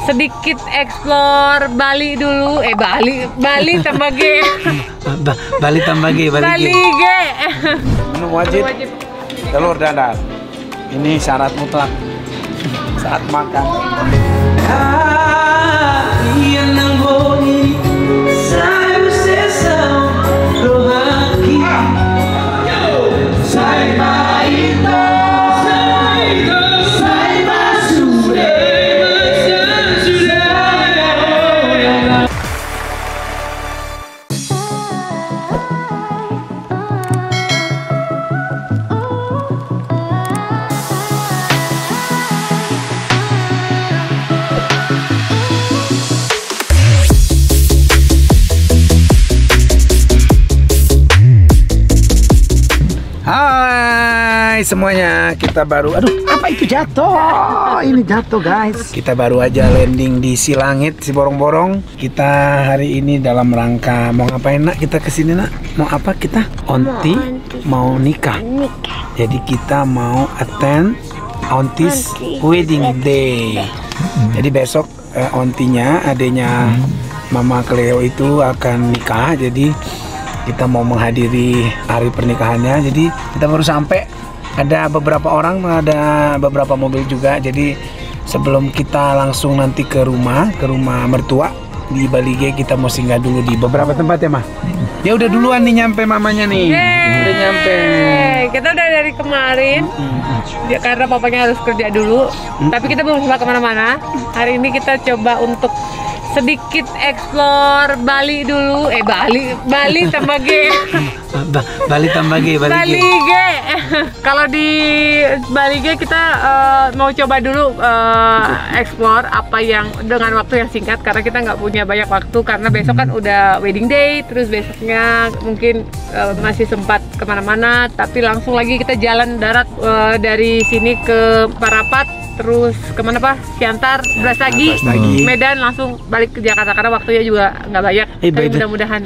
sedikit explore Bali dulu. Bali tambah G. Bali tambah G. Bali G. Menu wajib telur dadar. Ini syarat mutlak saat makan. Hai semuanya, kita baru, apa itu jatuh? Ini jatuh guys. Kita baru aja landing di Silangit, si Borong-Borong. Kita hari ini dalam rangka mau ngapain nak? Kita kesini nak? Mau apa kita? Onti mau nikah. Jadi kita mau attend Onti's wedding day. Jadi besok ontinya, adanya Mama Cleo itu akan nikah. Jadi kita mau menghadiri hari pernikahannya. Jadi kita baru sampai, ada beberapa orang, ada beberapa mobil juga. Jadi sebelum kita langsung nanti ke rumah mertua di Bali G, kita mau singgah dulu di beberapa tempat ya mah. Ya udah duluan nih nyampe mamanya nih. Udah nyampe. Kita udah dari kemarin. Ya, karena papanya harus kerja dulu. Tapi kita belum sempat kemana-mana. Hari ini kita coba untuk sedikit explore Bali dulu. Bali tambah G. Bali tambah G. Bali G. Kalau di Bali G kita mau coba dulu explore apa yang dengan waktu yang singkat, karena kita nggak punya banyak waktu, karena besok kan udah wedding day, terus besoknya mungkin masih sempat kemana-mana, tapi langsung lagi kita jalan darat dari sini ke Parapat. Terus kemana Pak? Siantar, Brastagi, Medan, langsung balik ke Jakarta karena waktunya juga nggak banyak. Tapi mudah-mudahan.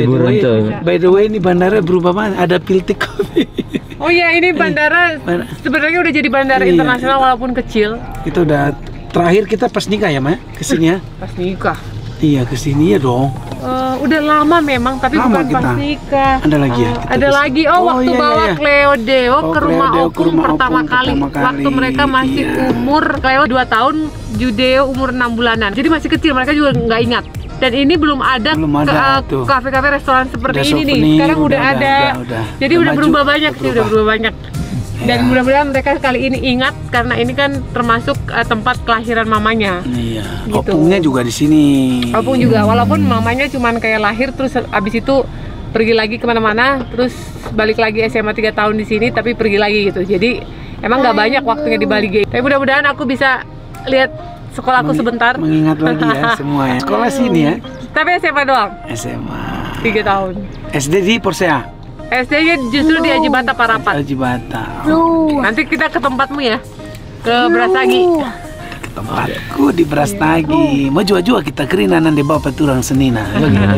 By the way, ini bandara berubah banget. Ada Piltik Coffee. Oh iya, ini bandara sebenarnya udah jadi bandara internasional walaupun kecil. Itu udah terakhir kita pas nikah ya Maya? Kesini ya? Pas nikah. Iya kesini ya dong. Udah lama memang, tapi lama bukan pas nikah. Ada lagi ya? Ada lagi. Waktu bawa Cleo Deo ke rumah Opung pertama kali. Waktu mereka masih umur, Cleo 2 tahun, Judeo umur 6 bulanan. Jadi masih kecil, mereka juga nggak ingat. Dan ini belum ada kafe-kafe restoran seperti ini nih. Sekarang udah ada. Jadi udah berubah banyak sih, udah berubah banyak. Dan mudah-mudahan mereka kali ini ingat, karena ini kan termasuk tempat kelahiran mamanya. Iya. Gitu. Opungnya juga di sini. Opung juga, walaupun mamanya cuman kayak lahir terus abis itu pergi lagi kemana-mana, terus balik lagi SMA 3 tahun di sini, tapi pergi lagi gitu. Jadi emang nggak banyak waktunya di Bali G. Tapi mudah-mudahan aku bisa lihat sekolahku sebentar. Mengingat lagi ya semua ya. Sekolah sini ya. Tapi SMA doang. SMA. 3 tahun. SD di Porsea. SD-nya justru di Ajibata Parapat. Ajibata. Nanti kita ke tempatmu ya, ke Brastagi. Ke tempatku di Brastagi. Mau jua-jua kita kerinanan di bawah peturang senina.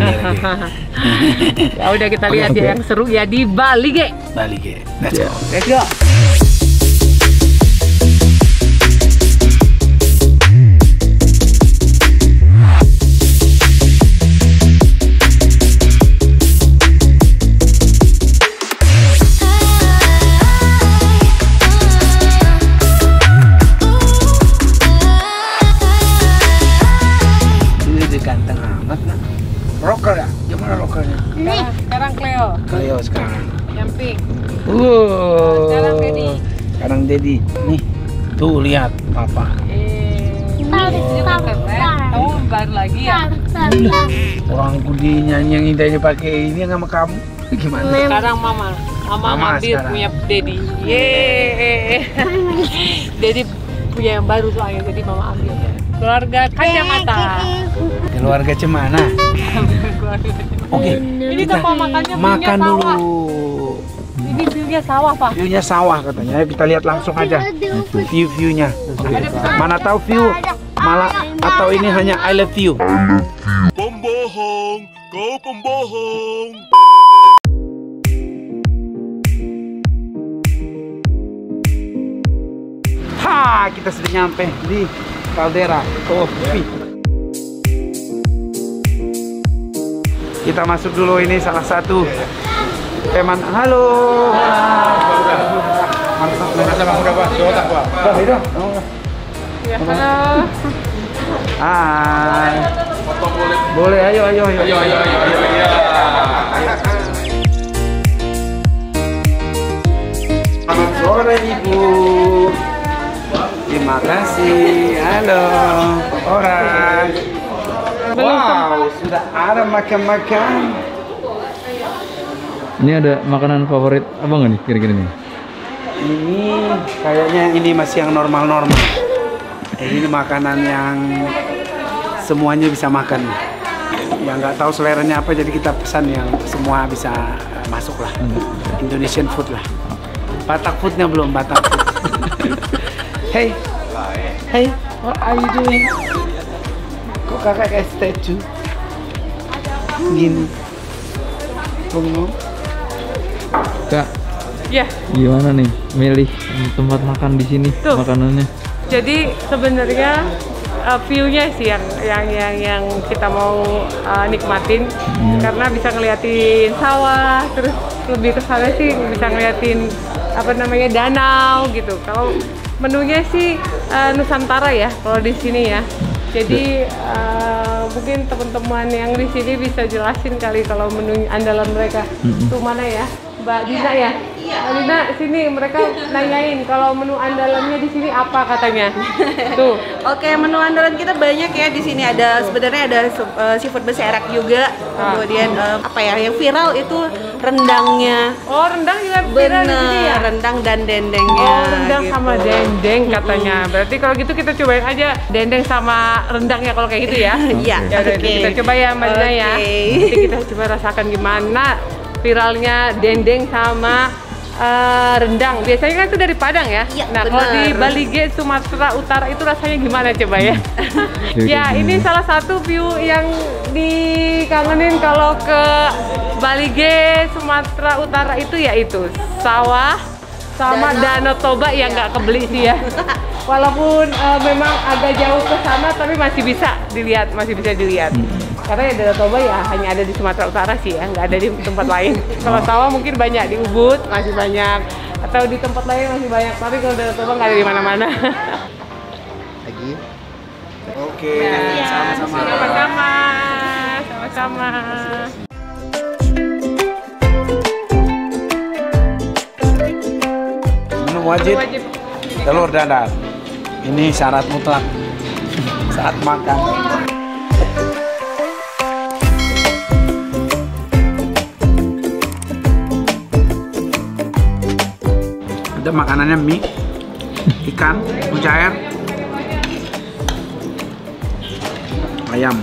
Ya udah kita lihat ya yang seru ya di Bali G. Bali G. Let's go. Let's go. Rocker ya? Gimana rockernya? Sekarang Cleo. Cleo sekarang. Yang pink. Sekarang Dedi. Sekarang Dedi. Nih, tuh lihat papa. Kamu baru lagi ya? Orang kudi nyanyi yang indahnya pakai ini sama kamu. Gimana? Sekarang mama ambil punya Dedi. Yeay. Dedi punya yang baru soalnya, jadi mama ambil. Keluarga Kacamata. Keluarga Cemana. Oke, ini tempat makannya makan dulu. Ini view-nya sawah Pak. View-nya sawah katanya. Kita lihat langsung aja view-nya. Mana tahu view malah atau ini hanya I love you. Pembohong, kau pembohong. Ha, kita sudah nyampe di Caldera Coffee. Kita masuk dulu, ini salah satu teman. Halo. Mantap. Ya, halo. Hai. Boleh, ayo. Selamat sore Ibu. Terima kasih. Halo. Orang. Wow, sudah ada makan-makan. Ini ada makanan favorit abang nggak nih kira-kira nih? Ini kayaknya ini masih yang normal-normal. Ini makanan yang semuanya bisa makan. Yang nggak tahu seleranya apa, jadi kita pesan yang semua bisa masuk lah. Indonesian food lah. Batak foodnya belum, Batak food. Hey, what are you doing? Kok kakak kayak statue? Gini. Bengong. Kak, Ya, gimana nih milih tempat makan di sini Tuh. makanannya? jadi sebenarnya view-nya sih yang kita mau nikmatin, karena bisa ngeliatin sawah, terus lebih ke sana sih bisa ngeliatin apa namanya danau gitu. Kalau menunya sih Nusantara ya kalau di sini ya. Jadi mungkin teman-teman yang di sini bisa jelasin kali kalau menu andalan mereka. Tuh mana ya? Mbak Dina ya? Mbak Dina, sini mereka nanyain kalau menu andalannya di sini apa katanya. Tuh. Oke, menu andalan kita banyak ya di sini. Ada sebenarnya ada seafood beserak juga. Kemudian apa ya yang viral itu rendangnya. Oh, rendang juga viral di sini ya? Rendang dan dendengnya. Oh, rendang gitu. sama dendeng katanya. Berarti kalau gitu kita cobain aja dendeng sama rendang ya kalau kayak gitu ya. Iya. Ya udah, Oke. kita coba ya Mbak Dina ya. Oke. Nanti kita coba rasakan gimana viralnya dendeng sama rendang. Biasanya kan itu dari Padang ya. Iya, Nah, kalau di benar. Bali G Sumatera Utara itu rasanya gimana coba ya? Oke, Ya, ini salah satu view yang dikangenin kalau ke Bali G Sumatera Utara itu yaitu sawah sama Danau Toba yang nggak kebeli sih ya. Walaupun memang agak jauh ke sana tapi masih bisa dilihat. Karena ya Danau Toba ya hanya ada di Sumatera Utara sih ya, nggak ada di tempat lain. Kalau sawah mungkin banyak di Ubud, masih banyak, atau di tempat lain masih banyak. Tapi kalau Danau Toba nggak ada di mana-mana. Oke, Ya, sama-sama. Sama-sama. Menu wajib Wajib. telur dadar. Ini syarat mutlak saat makan. Ada makanannya mie, ikan, mujair, ayam.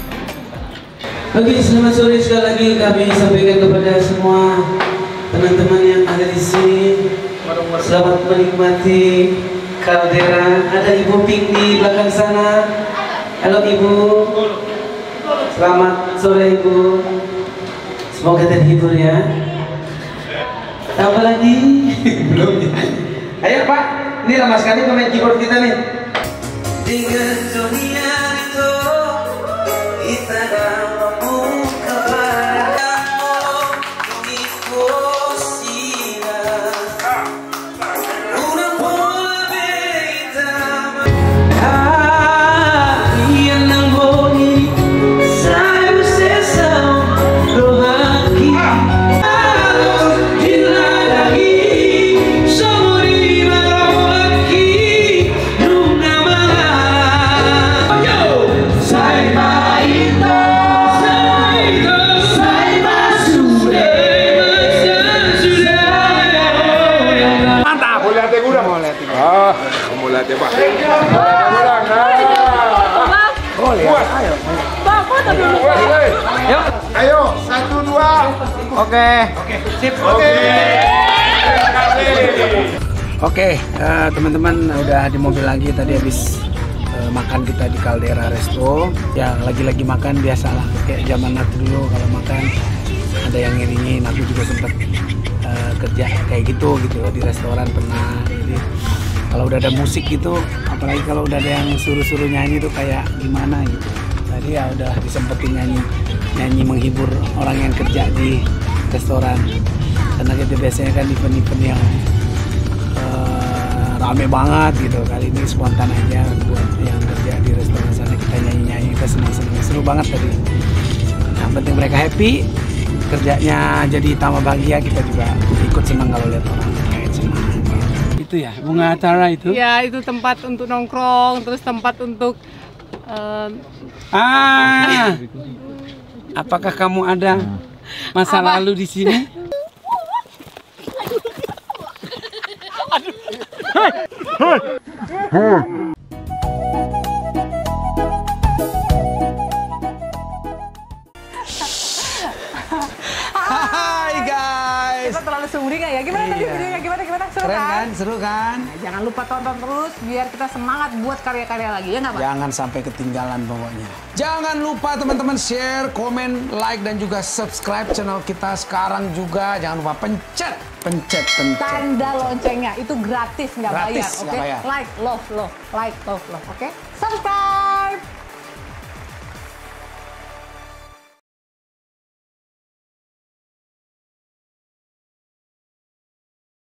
Oke, selamat sore sekali lagi kami sampaikan kepada semua teman-teman yang ada di sini. Selamat menikmati Caldera. Ada Ibu Pink di belakang sana. Halo Ibu. Selamat sore Ibu. Semoga terhibur ya. Apa lagi? Belum ya. Ayo Pak, ini lama sekali pemain keyboard kita nih. Dengan dunia itu kita membuka padamu ini posisinya una bola beta yang namboni sai você são rohaki lagi somos aqui nunca malam yo sai Mantap. Mau lihat kurang? Mau lihat. Mau lihat ya Pak? Oh, lihat. Ayo. Ayo, 1, 2. Oke. Sip. Oke, teman-teman udah di mobil lagi tadi habis makan kita di Caldera Resto. Ya lagi-lagi makan biasalah kayak zaman aku dulu kalau makan ada yang ngiringin. Aku juga sempat kerja kayak gitu di restoran pernah. Jadi Kalau udah ada musik gitu, apalagi kalau udah ada yang suruh-suruh nyanyi tuh kayak gimana gitu. Tadi ya udah disempetin nyanyi menghibur orang yang kerja di restoran. Karena kita biasanya kan event-event yang rame banget gitu. Kali ini spontan aja buat yang kerja di restoran sana, kita nyanyi-nyanyi, kita senang-senang, seru banget tadi. Yang penting mereka happy, kerjanya jadi tambah bahagia, kita juga ikut senang kalau lihat orang kayak senang. Itu ya, Bunga Atara itu? Ya, itu tempat untuk nongkrong, terus tempat untuk apakah kamu ada masa lalu di sini? Hai guys. kita terlalu sumring nggak ya? Gimana tadi videonya? Gimana? Seru Keren kan? kan? Seru kan? Nah, jangan lupa tonton terus biar kita semangat buat karya-karya lagi, ya nggak, Pak? Jangan sampai ketinggalan pokoknya. Jangan lupa teman-teman share, komen, like, dan juga subscribe channel kita sekarang juga. Jangan lupa pencet. Tanda loncengnya itu gratis, nggak bayar, Gratis, oke? nggak bayar. Like, love, oke? Subscribe.